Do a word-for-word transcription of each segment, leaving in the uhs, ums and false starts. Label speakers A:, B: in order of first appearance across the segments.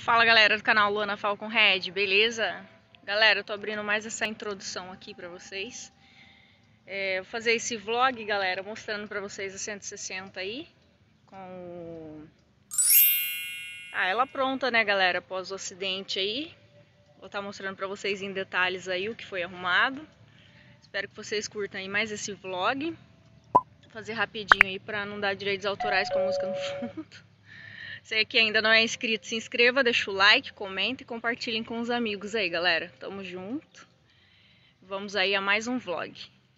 A: Fala galera do canal Luana Falcon Red, beleza? Galera, eu tô abrindo mais essa introdução aqui pra vocês. É, vou fazer esse vlog, galera, mostrando pra vocês a cento e sessenta aí. Com ah, ela pronta, né, galera, após o acidente aí. Vou estar mostrando pra vocês em detalhes aí o que foi arrumado. Espero que vocês curtam aí mais esse vlog. Vou fazer rapidinho aí pra não dar direitos autorais com a música no fundo. Você que ainda não é inscrito, se inscreva, deixa o like, comenta e compartilhem com os amigos aí, galera. Tamo junto. Vamos aí a mais um vlog.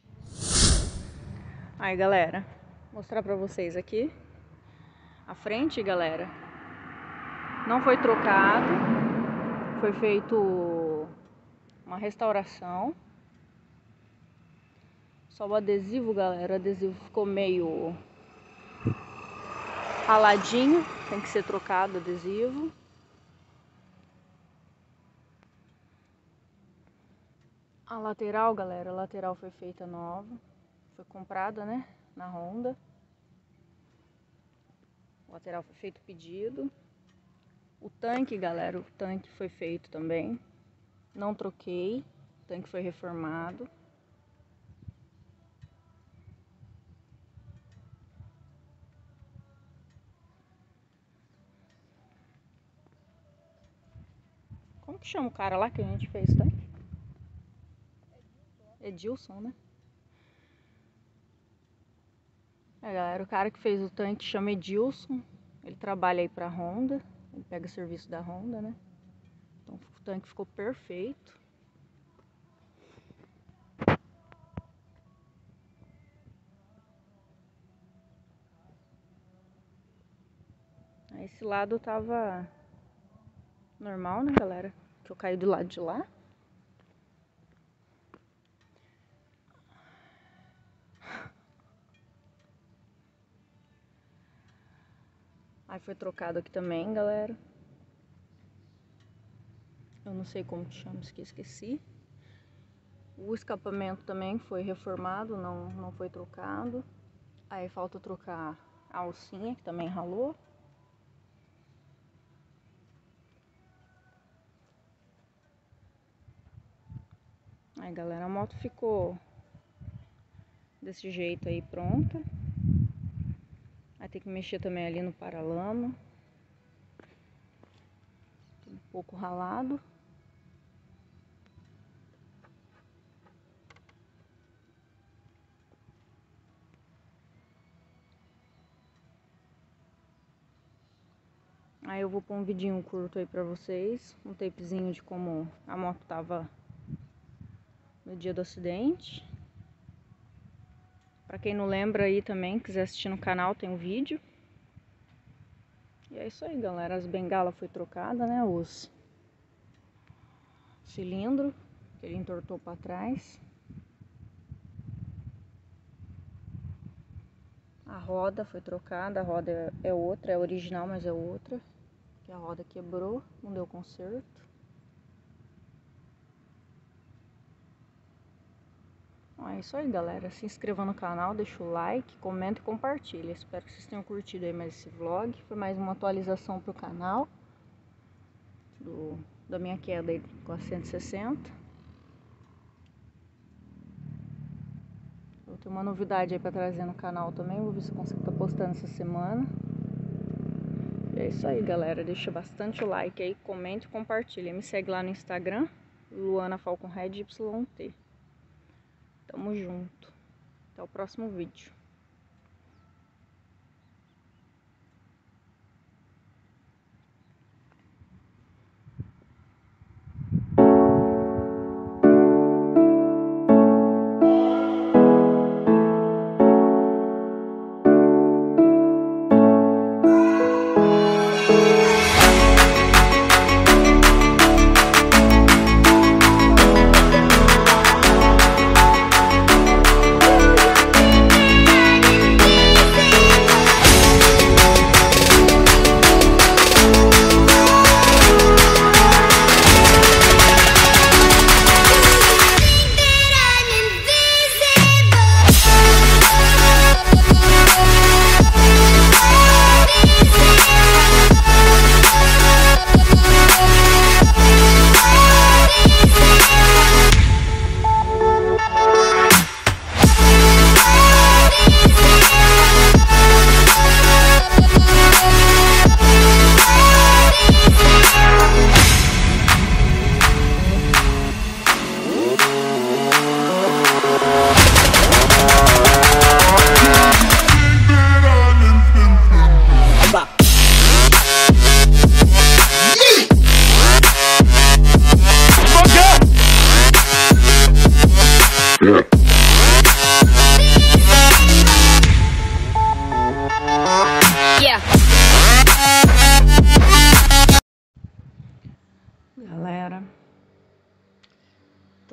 A: Aí, galera, vou mostrar pra vocês aqui. A frente, galera, não foi trocado. Foi feito uma restauração. Só o adesivo, galera, o adesivo ficou meio raladinho, tem que ser trocado o adesivo. A lateral, galera, a lateral foi feita nova, foi comprada, né, na Honda. A lateral foi feito pedido. O tanque, galera, o tanque foi feito também. Não troquei, o tanque foi reformado. Como que chama o cara lá que a gente fez o tanque? Edilson, né? É, galera, o cara que fez o tanque chama Edilson. Ele trabalha aí pra Honda. Ele pega serviço da Honda, né? Então o tanque ficou perfeito. Esse lado tava normal, né, galera? Que eu caí do lado de lá. Aí foi trocado aqui também, galera. Eu não sei como que chama, esqueci. O escapamento também foi reformado, não, não foi trocado. Aí falta trocar a alcinha, que também ralou. Aí, galera, a moto ficou desse jeito aí, pronta. Aí tem que mexer também ali no paralama. Um pouco ralado. Aí eu vou pôr um vidinho curto aí pra vocês. Um tapezinho de como a moto tava no dia do acidente. Pra quem não lembra aí também, quiser assistir no canal, tem um vídeo. E é isso aí, galera. As bengalas foi trocada, né? Os cilindros, que ele entortou pra trás. A roda foi trocada. A roda é outra, é original, mas é outra. Que a roda quebrou, não deu conserto. É isso aí, galera. Se inscreva no canal, deixa o like, comenta e compartilha. Espero que vocês tenham curtido aí mais esse vlog. Foi mais uma atualização pro canal do, da minha queda aí com a cento e sessenta. Vou ter uma novidade aí pra trazer no canal também. Vou ver se eu consigo estar postando essa semana. E é isso aí, galera. Deixa bastante o like aí, comente e compartilha. Me segue lá no Instagram, Luana Falcon Red Y T. Tamo junto. Até o próximo vídeo.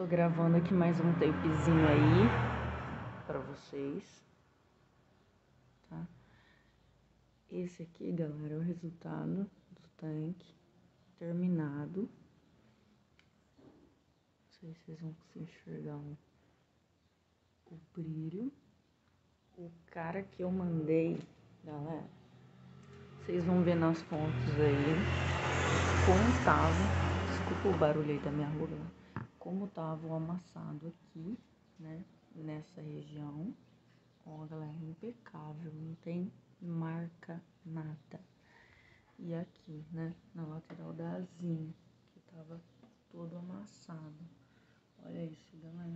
B: tô gravando aqui mais um tapezinho aí pra vocês, tá? Esse aqui, galera, é o resultado do tanque terminado. Não sei se vocês vão conseguir enxergar um, o brilho. O cara que eu mandei, galera, vocês vão ver nas fotos aí como tava. Desculpa o barulho aí da minha rua, como tava o amassado aqui, né, nessa região. Ó, galera, impecável, não tem marca nada. E aqui, né, na lateral da asinha, que tava todo amassado. Olha isso, galera.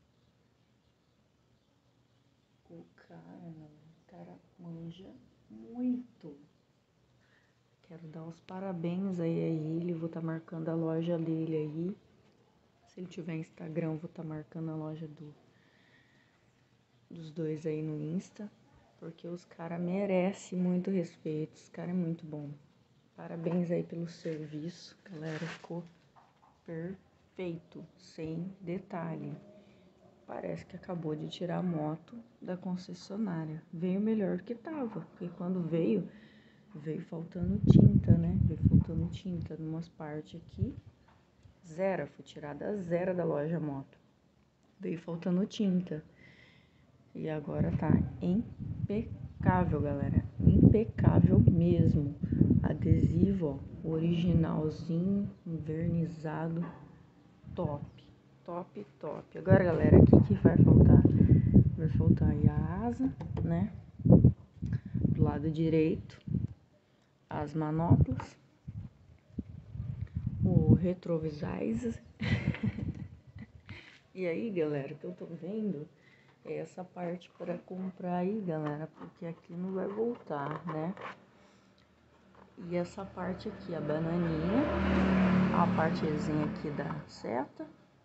B: O cara, o cara manja muito. Quero dar os parabéns aí a ele, vou estar tá marcando a loja dele aí. Se ele tiver Instagram, vou estar tá marcando a loja do, dos dois aí no Insta. Porque os caras merecem muito respeito, os caras é muito bom. Parabéns aí pelo serviço, galera, ficou perfeito, sem detalhe. Parece que acabou de tirar a moto da concessionária. Veio melhor do que tava, porque quando veio... Veio faltando tinta, né? Veio faltando tinta em umas partes aqui. Zero, foi tirada zero da loja moto. Veio faltando tinta. E agora tá impecável, galera. Impecável mesmo. Adesivo, ó, originalzinho, envernizado. Top, top, top. Agora, galera, o que que vai faltar? Vai faltar aí a asa, né? Do lado direito. As manoplas, o retrovisor. E aí, galera, o que eu tô vendo é essa parte para comprar aí, galera, porque aqui não vai voltar, né? E essa parte aqui, a bananinha, a partezinha aqui da seta.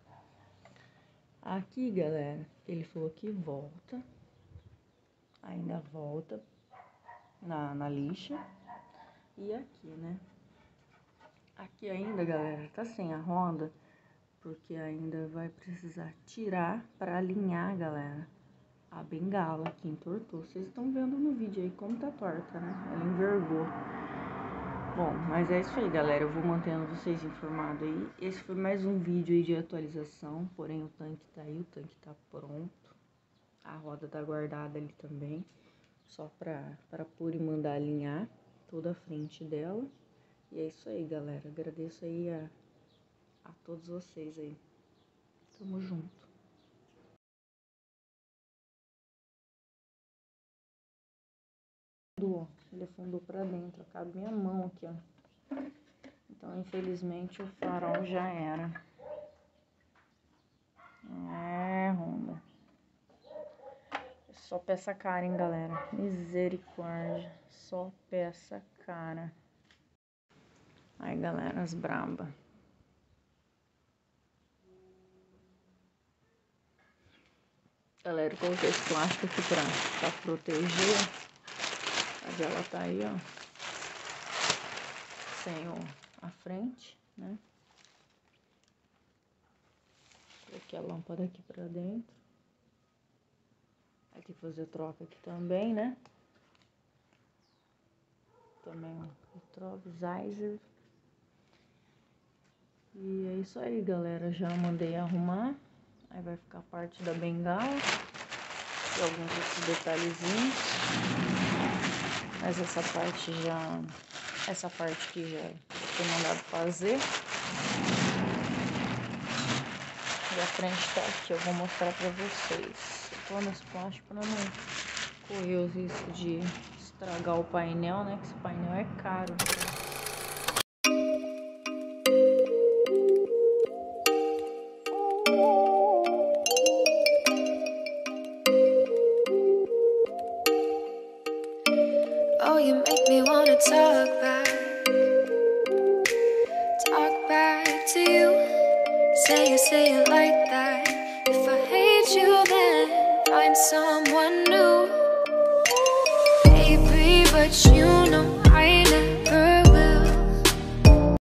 B: Aqui, galera, ele falou que volta, ainda volta na, na lixa. E aqui, né? Aqui ainda, galera, tá sem a roda, porque ainda vai precisar tirar para alinhar, galera, a bengala que entortou. Vocês estão vendo no vídeo aí como tá torta, né? Ela envergou. Bom, mas é isso aí, galera. Eu vou mantendo vocês informados aí. Esse foi mais um vídeo aí de atualização, porém o tanque tá aí, o tanque tá pronto. A roda tá guardada ali também, só pra, pra pôr e mandar alinhar toda a frente dela. E é isso aí, galera. Agradeço aí a, a todos vocês aí. Tamo junto. Ele afundou pra dentro. Cabe minha mão aqui, ó. Então, infelizmente, o farol já era. É, Honda. Só peça cara, hein, galera. Misericórdia. Só peça cara. Aí, galera, as braba. Galera, eu coloquei esse plástico aqui pra, pra proteger. Mas ela tá aí, ó. Sem o, a frente, né? Coloquei a lâmpada aqui pra dentro. Aí tem que fazer troca aqui também, né? Também o retrovisor. E é isso aí, galera. Já mandei arrumar. Aí vai ficar a parte da bengala. E alguns outros detalhezinhos. Mas essa parte já... Essa parte aqui já foi mandado fazer. E a frente tá aqui. Eu vou mostrar pra vocês. Eu tô nesse plástico pra não correr o risco de estragar o painel, né? Que esse painel é caro.
C: Oh, you make me wanna talk back, talk back to you. Say you say it like that. If I hate you, then find someone new, baby. But you know